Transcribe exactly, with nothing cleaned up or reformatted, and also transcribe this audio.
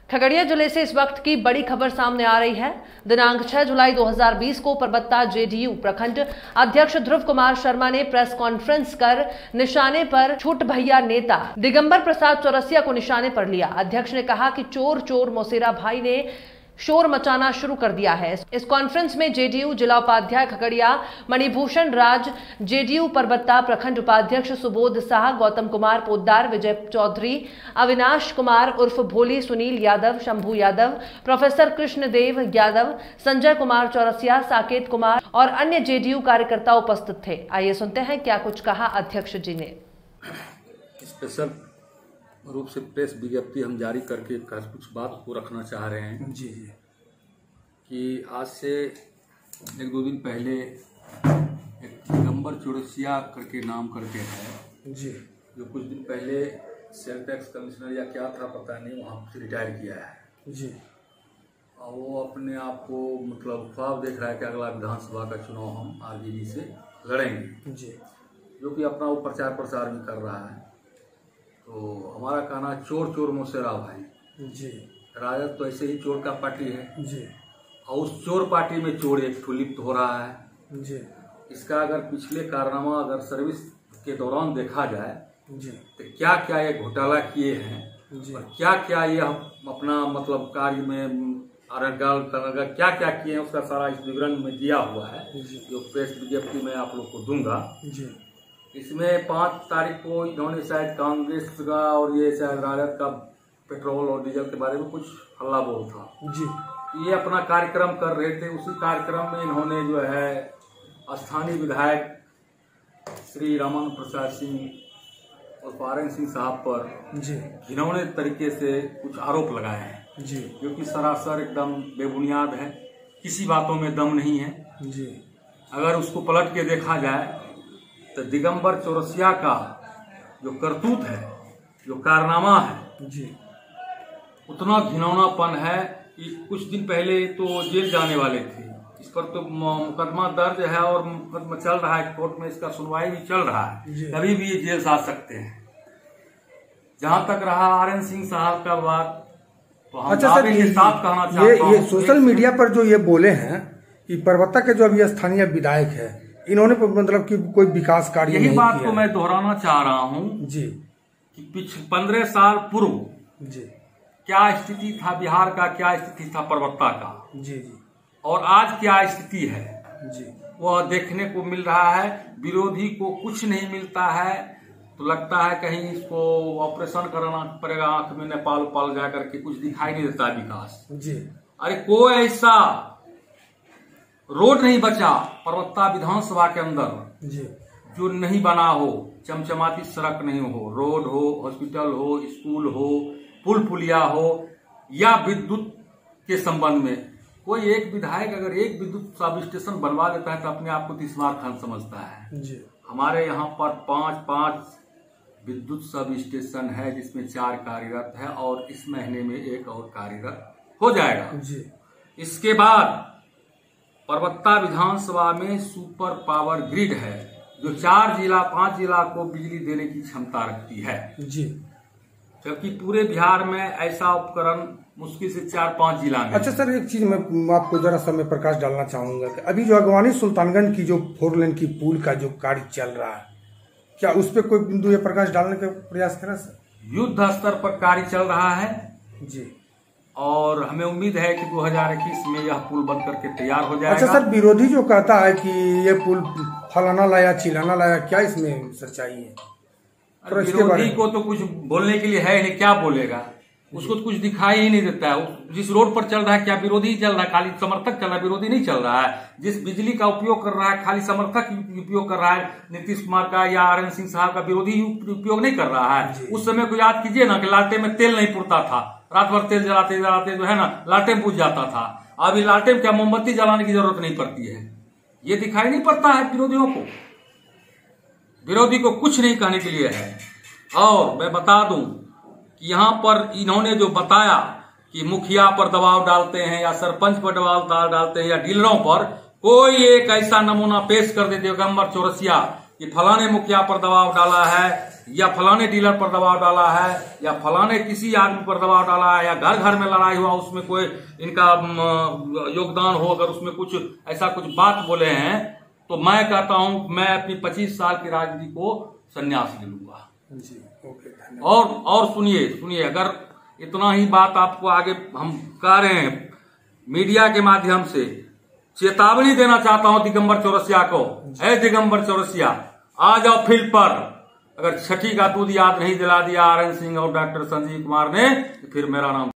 खगड़िया जिले से इस वक्त की बड़ी खबर सामने आ रही है। दिनांक छह जुलाई दो हज़ार बीस को परबत्ता जेडीयू प्रखंड अध्यक्ष ध्रुव कुमार शर्मा ने प्रेस कॉन्फ्रेंस कर निशाने पर छोट भैया नेता दिगंबर प्रसाद चौरसिया को निशाने पर लिया। अध्यक्ष ने कहा कि चोर चोर मौसेरा भाई ने शोर मचाना शुरू कर दिया है। इस कॉन्फ्रेंस में जेडीयू जिला उपाध्याय खगड़िया मणिभूषण राज, जेडीयू परबत्ता प्रखंड उपाध्यक्ष सुबोध शाह, गौतम कुमार पोद्दार, विजय चौधरी, अविनाश कुमार उर्फ भोली, सुनील यादव, शंभू यादव, प्रोफेसर कृष्णदेव यादव, संजय कुमार चौरसिया, साकेत कुमार और अन्य जेडीयू कार्यकर्ता उपस्थित थे। आइए सुनते हैं क्या कुछ कहा अध्यक्ष जी ने। स्पेशल रूप से प्रेस विज्ञप्ति हम जारी करके कुछ बात को रखना चाह रहे हैं जी जी कि आज से एक दो दिन पहले एक दिगंबर चौरसिया करके नाम करके है जी जो कुछ दिन पहले सेल टैक्स कमिश्नर या क्या था पता नहीं, वहाँ से रिटायर किया है जी और वो अपने आप को मतलब ख्वाब देख रहा है कि अगला विधानसभा का चुनाव हम आरजेडी से लड़ेंगे जी जो कि अपना वो प्रचार प्रसार भी कर रहा है। तो हमारा कहना चोर चोर मौसेरा भाई जी राजद तो ऐसे ही चोर का पार्टी है जी और उस चोर पार्टी में चोर एक लिप्त हो रहा है जी इसका अगर पिछले कारनामा अगर सर्विस के दौरान देखा जाए जी तो क्या क्या ये घोटाला किए हैं जी और क्या क्या ये अपना मतलब कार्य में अरगल तरगल क्या क्या किए हैं उसका सारा इस विवरण में दिया हुआ है जो प्रेस विज्ञप्ति में आप लोग को दूंगा। जी इसमें पाँच तारीख को इन्होंने शायद कांग्रेस का और ये शायद राजद का पेट्रोल और डीजल के बारे में कुछ हल्ला बोल था जी ये अपना कार्यक्रम कर रहे थे। उसी कार्यक्रम में इन्होंने जो है स्थानीय विधायक श्री रमन प्रसाद सिंह और पारन सिंह साहब पर जी घिनौने तरीके से कुछ आरोप लगाए हैं जी जो कि सरासर एकदम बेबुनियाद है, किसी बातों में दम नहीं है। जी अगर उसको पलट के देखा जाए तो दिगंबर चौरसिया का जो करतूत है, जो कारनामा है जी उतना घिनौनापन है कि कुछ दिन पहले तो जेल जाने वाले थे। इस पर तो मुकदमा दर्ज है और मुकदमा चल रहा है कोर्ट में, इसका सुनवाई भी चल रहा है, कभी भी ये जेल जा सकते हैं। जहां तक रहा आर एन सिंह साहब का बात तो हम अच्छा सर, के साथ कहना चाहता ये, हूं ये सोशल मीडिया पर जो ये बोले हैं कि परबत्ता के जो अभी स्थानीय विधायक है इन्होंने मतलब कि कोई विकास कार्य यही नहीं बात किया। को मैं दोहराना चाह रहा हूँ जी कि पिछले पंद्रह साल पूर्व जी क्या स्थिति था बिहार का, क्या स्थिति था परबत्ता का जी जी और आज क्या स्थिति है जी वह देखने को मिल रहा है। विरोधी को कुछ नहीं मिलता है तो लगता है कहीं इसको ऑपरेशन कराना पड़ेगा, आंख में नेपाल उपाल जा करके कुछ दिखाई नहीं देता विकास। जी अरे कोई ऐसा रोड नहीं बचा परबत्ता विधानसभा के अंदर जी जो नहीं बना हो, चमचमाती सड़क नहीं हो, रोड हो, हॉस्पिटल हो, स्कूल हो, पुल पुलिया हो या विद्युत के संबंध में कोई एक विधायक अगर एक विद्युत सब स्टेशन बनवा देता है तो अपने आप को तीसवार खान समझता है। जी हमारे यहाँ पर पांच पांच विद्युत सब स्टेशन है जिसमें चार कार्यरत है और इस महीने में एक और कार्यरत हो जाएगा। जी इसके बाद परबत्ता विधानसभा में सुपर पावर ग्रिड है जो चार जिला पांच जिला को बिजली देने की क्षमता रखती है जी जबकि पूरे बिहार में ऐसा उपकरण मुश्किल से चार पांच जिला में। अच्छा सर, एक चीज मैं आपको जरा समय प्रकाश डालना चाहूंगा कि अभी जो अगवानी सुल्तानगंज की जो फोर लेन की पुल का जो कार्य चल रहा है क्या उस पर कोई बिंदु ये प्रकाश डालने का प्रयास करा सर? युद्ध स्तर पर कार्य चल रहा है जी और हमें उम्मीद है कि दो हज़ार इक्कीस में यह पुल बन करके तैयार हो जाएगा। अच्छा सर, विरोधी जो कहता है कि ये पुल फलाना लाया चिलाना लाया, क्या इसमें सच्चाई है? तो विरोधी को तो कुछ बोलने के लिए है नहीं, क्या बोलेगा? उसको तो कुछ दिखाई ही नहीं देता है। जिस रोड पर चल रहा है क्या विरोधी चल रहा है? खाली समर्थक चल रहा है, विरोधी नहीं चल रहा है। जिस बिजली का उपयोग कर रहा है खाली समर्थक उपयोग कर रहा है, नीतीश कुमार का या आर एन सिंह साहब का विरोधी उपयोग नहीं कर रहा है। उस समय को याद कीजिए ना कि लालटेन में तेल नहीं पुरता था, रात भर तेल जलाते जलाते जो है ना लालटेन बुझ जाता था। अभी लालटेन क्या मोमबत्ती जलाने की जरूरत नहीं पड़ती है। ये दिखाई नहीं पड़ता है विरोधियों को, विरोधी को कुछ नहीं कहने के लिए है। और मैं बता दूं कि यहाँ पर इन्होंने जो बताया कि मुखिया पर दबाव डालते हैं या सरपंच पर दबाव डालते हैं या डीलरों पर, कोई एक ऐसा नमूना पेश कर दे दिगंबर चौरसिया कि फलाने मुखिया पर दबाव डाला है या फलाने डीलर पर दबाव डाला है या फलाने किसी आदमी पर दबाव डाला है या घर घर में लड़ाई हुआ उसमें कोई इनका योगदान हो, अगर उसमें कुछ ऐसा कुछ बात बोले हैं तो मैं कहता हूं मैं अपनी पच्चीस साल की राजनीति को संन्यास ले लूंगा जी। ओके, धन्यवाद। और और सुनिए सुनिए अगर इतना ही बात आपको आगे हम कह रहे हैं मीडिया के माध्यम से चेतावनी देना चाहता हूं दिगंबर चौरसिया को। है दिगंबर चौरसिया, आ जाओ फील्ड पर। अगर छठी का दूध याद नहीं दिला दिया आर एन सिंह और डॉक्टर संजीव कुमार ने, फिर मेरा नाम